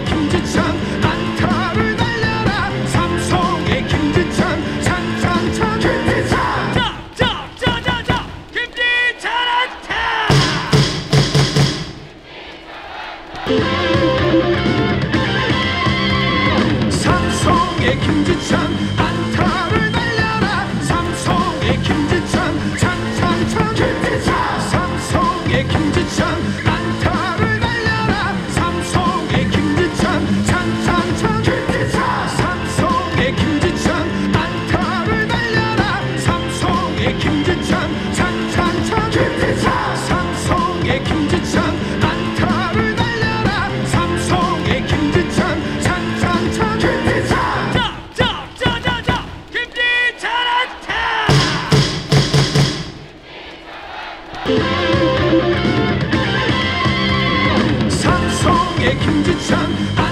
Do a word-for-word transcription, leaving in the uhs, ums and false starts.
삼성의 김지찬 안타를 날려라 삼성의 김지찬 찬찬찬 김지찬 자자자자자 김지찬 안타. 삼성의 김지찬 안타를 날려라 삼성의 김지찬 찬찬찬 김지찬 삼성의 김지찬 안타를 날려라 삼성의 김지찬 찬찬찬 김지찬 삼성의 김지찬 안타를 날려라 삼성의 김지찬 찬찬찬 김지찬 삼성의 김지찬 안타를 날려라 삼성의 김지찬 찬찬찬 김지찬 자자자자자 김지찬 안타. 삼성의 김지찬